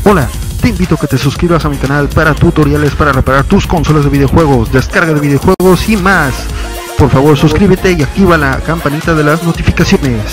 Hola, te invito a que te suscribas a mi canal para tutoriales para reparar tus consolas de videojuegos, descarga de videojuegos y más. Por favor, suscríbete y activa la campanita de las notificaciones.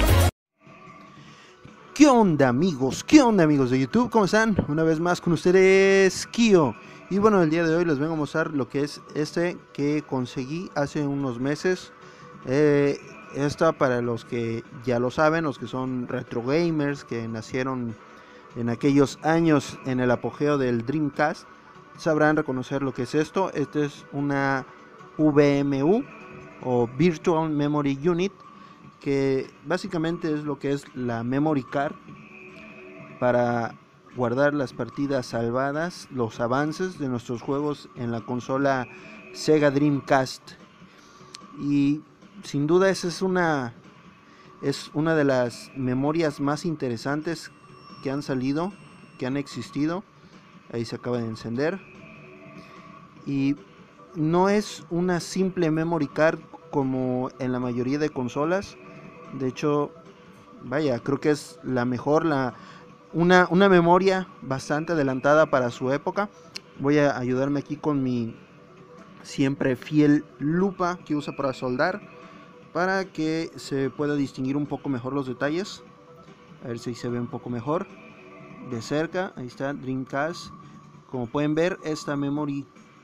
¿Qué onda amigos? ¿Qué onda amigos de YouTube? ¿Cómo están? Una vez más con ustedes, Kio. Y bueno, el día de hoy les vengo a mostrar lo que es que conseguí hace unos meses. Esta para los que ya lo saben, los que son retro gamers, que nacieron en aquellos años en el apogeo del Dreamcast, sabrán reconocer lo que es esto. Este es una VMU o Virtual Memory Unit, que básicamente es lo que es la memory card para guardar las partidas salvadas, los avances de nuestros juegos en la consola Sega Dreamcast. Y sin duda esa es una de las memorias más interesantes que han salido, que han existido. Ahí se acaba de encender. Y no es una simple memory card como en la mayoría de consolas. De hecho, vaya, creo que es la mejor, una memoria bastante adelantada para su época. Voy a ayudarme aquí con mi siempre fiel lupa que usa para soldar, para que se pueda distinguir un poco mejor los detalles. A ver si se ve un poco mejor de cerca. Ahí está Dreamcast. Como pueden ver, esta memory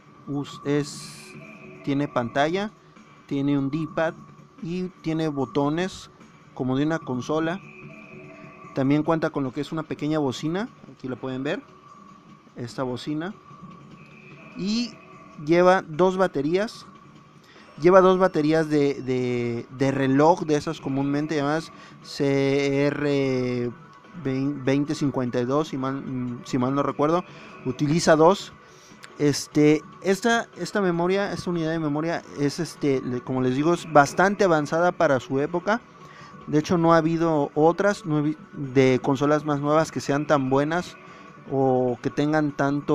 tiene pantalla, tiene un D-pad y tiene botones como de una consola. También cuenta con lo que es una pequeña bocina, aquí la pueden ver, esta bocina, y lleva dos baterías. Lleva dos baterías de reloj, de esas comúnmente llamadas CR2052, si mal no recuerdo. Utiliza dos. Esta memoria, esta unidad de memoria es como les digo, es bastante avanzada para su época. De hecho, no ha habido otras de consolas más nuevas que sean tan buenas o que tengan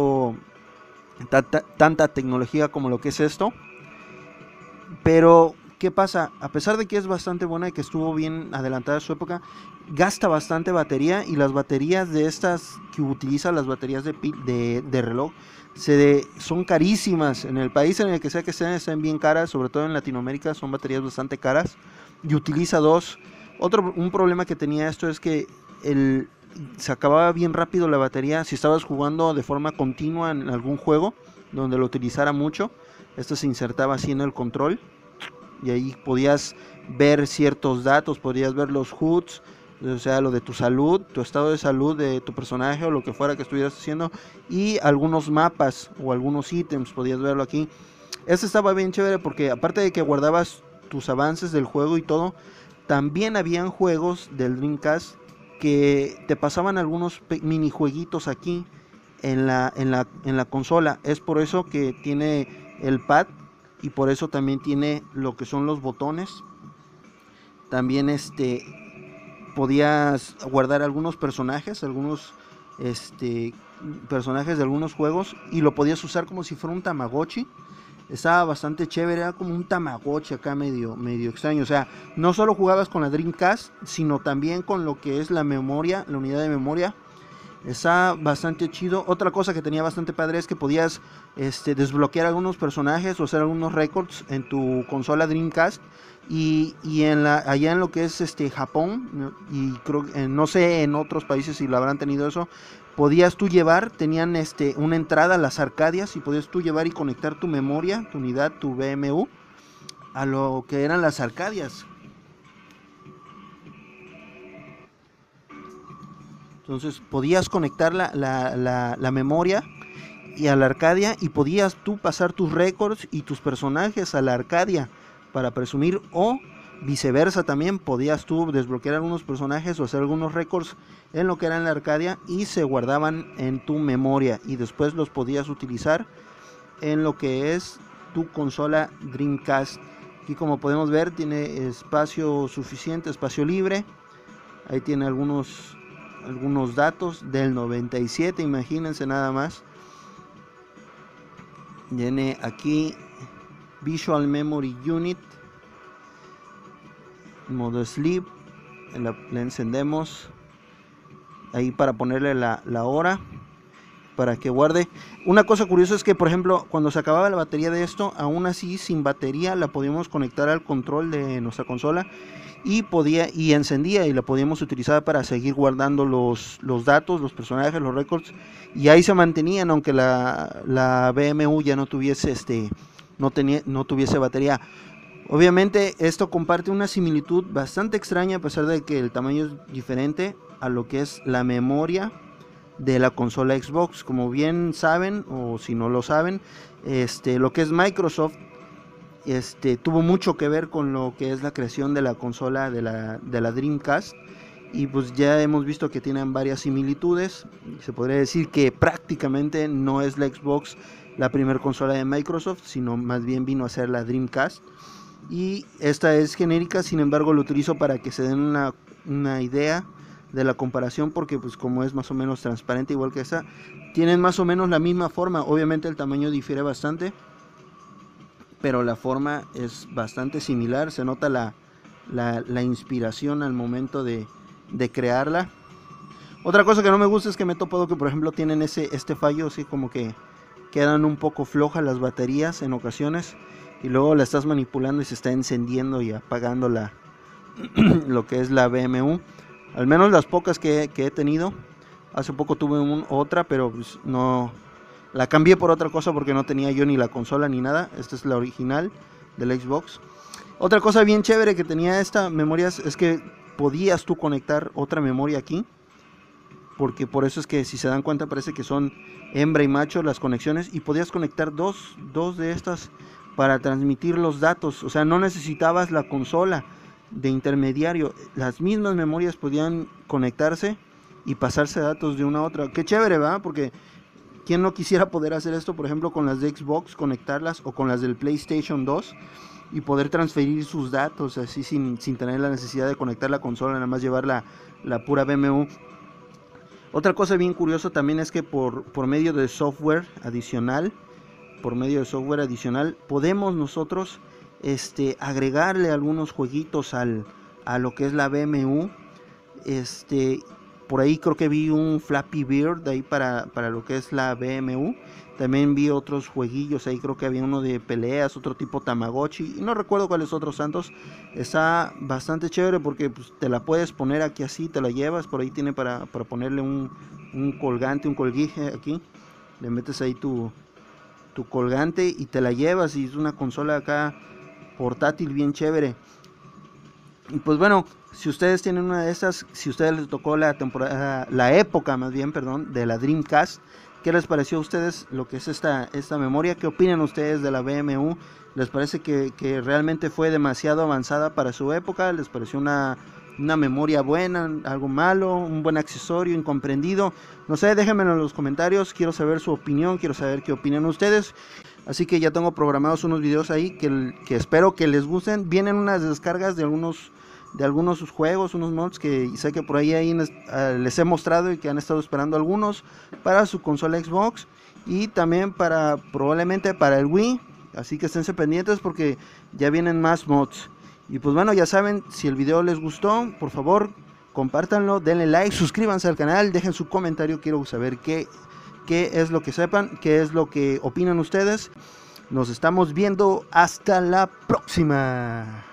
tanta tecnología como lo que es esto. Pero, ¿qué pasa? A pesar de que es bastante buena y que estuvo bien adelantada a su época, gasta bastante batería, y las baterías de estas que utiliza, las baterías de reloj, son carísimas. En el país en el que sea que estén bien caras, sobre todo en Latinoamérica, son baterías bastante caras, y utiliza dos. Un problema que tenía esto es que se acababa bien rápido la batería si estabas jugando de forma continua en algún juego donde lo utilizara mucho. Esto se insertaba así en el control y ahí podías ver ciertos datos, podías ver los HUDs, o sea, lo de tu salud, tu estado de salud de tu personaje o lo que fuera que estuvieras haciendo, y algunos mapas o algunos ítems, podías verlo aquí. Esto estaba bien chévere porque aparte de que guardabas tus avances del juego y todo, también habían juegos del Dreamcast que te pasaban algunos minijueguitos aquí en la consola. Es por eso que tiene el pad y por eso también tiene lo que son los botones. También podías guardar algunos personajes personajes de algunos juegos, y lo podías usar como si fuera un Tamagotchi. Estaba bastante chévere, era como un Tamagotchi acá medio extraño. O sea, no solo jugabas con la Dreamcast, sino también con lo que es la memoria, la unidad de memoria. Está bastante chido. Otra cosa que tenía bastante padre es que podías desbloquear algunos personajes o hacer algunos récords en tu consola Dreamcast. Y allá en lo que es Japón, y creo, no sé en otros países si lo habrán tenido eso, podías tú llevar, tenían una entrada a las Arcadias, y podías tú llevar y conectar tu memoria, tu unidad, tu VMU, a lo que eran las Arcadias. Entonces podías conectar la memoria y a la Arcadia, y podías tú pasar tus récords y tus personajes a la Arcadia para presumir, o viceversa también, podías tú desbloquear algunos personajes o hacer algunos récords en lo que era en la Arcadia y se guardaban en tu memoria, y después los podías utilizar en lo que es tu consola Dreamcast. Aquí, como podemos ver, tiene espacio suficiente, espacio libre. Ahí tiene algunos datos del 97, imagínense nada más. Viene aquí Visual Memory Unit, modo sleep, la encendemos. ahí para ponerle la hora, para que guarde. Una cosa curiosa es que, por ejemplo, cuando se acababa la batería de esto, aún así sin batería la podíamos conectar al control de nuestra consola y encendía, y la podíamos utilizar para seguir guardando los datos, los personajes, los records, y ahí se mantenían aunque la BMU ya no tuviese no tuviese batería. Obviamente esto comparte una similitud bastante extraña, a pesar de que el tamaño es diferente, a lo que es la memoria de la consola Xbox. Como bien saben, o si no lo saben, lo que es Microsoft tuvo mucho que ver con lo que es la creación de la consola de la Dreamcast, y pues ya hemos visto que tienen varias similitudes. Se podría decir que prácticamente no es la Xbox la primera consola de Microsoft, sino más bien vino a ser la Dreamcast, y esta es genérica. Sin embargo, lo utilizo para que se den una idea de la comparación, porque pues como es más o menos transparente igual que esta, tienen más o menos la misma forma. Obviamente el tamaño difiere bastante, pero la forma es bastante similar. Se nota la inspiración al momento de crearla. Otra cosa que no me gusta es que me he topado que, por ejemplo, tienen este fallo, así como que quedan un poco flojas las baterías en ocasiones, y luego la estás manipulando y se está encendiendo y apagando lo que es la BMU. Al menos las pocas que he tenido. Hace poco tuve otra, pero pues no, la cambié por otra cosa porque no tenía yo ni la consola ni nada. Esta es la original del Xbox. Otra cosa bien chévere que tenía esta memoria es que podías tú conectar otra memoria aquí, porque por eso es que, si se dan cuenta, parece que son hembra y macho las conexiones, y podías conectar dos de estas para transmitir los datos. O sea, no necesitabas la consola de intermediario, las mismas memorias podían conectarse y pasarse datos de una a otra. Qué chévere, ¿verdad? Porque ¿quién no quisiera poder hacer esto, por ejemplo, con las de Xbox, conectarlas, o con las del PlayStation 2, y poder transferir sus datos así sin tener la necesidad de conectar la consola, nada más llevar la pura BMU? Otra cosa bien curiosa también es que por medio de software adicional, podemos nosotros agregarle algunos jueguitos a lo que es la BMU. Por ahí creo que vi un Flappy Bird ahí para lo que es la BMU. También vi otros jueguillos ahí, creo que había uno de peleas, otro tipo Tamagotchi, y no recuerdo cuáles otros tantos. Está bastante chévere porque pues, te la puedes poner aquí así, te la llevas. Por ahí tiene para ponerle un colgante, un colguije aquí. Le metes ahí tu colgante y te la llevas, y es una consola acá portátil bien chévere. Y pues bueno, si ustedes tienen una de estas, si a ustedes les tocó la época más bien, perdón, de la Dreamcast, ¿qué les pareció a ustedes lo que es esta memoria? ¿Qué opinan ustedes de la BMU? ¿Les parece que realmente fue demasiado avanzada para su época? ¿Les pareció una memoria buena, algo malo, un buen accesorio, incomprendido? No sé, déjenmelo en los comentarios, quiero saber su opinión, quiero saber qué opinan ustedes. Así que ya tengo programados unos videos ahí que espero que les gusten. Vienen unas descargas de algunos juegos, unos mods que sé que por ahí les he mostrado y que han estado esperando algunos para su consola Xbox, y también probablemente para el Wii. Así que esténse pendientes porque ya vienen más mods. Y pues bueno, ya saben, si el video les gustó, por favor compártanlo, denle like, suscríbanse al canal, dejen su comentario. Quiero saber qué es lo que sepan, qué es lo que opinan ustedes. Nos estamos viendo, hasta la próxima.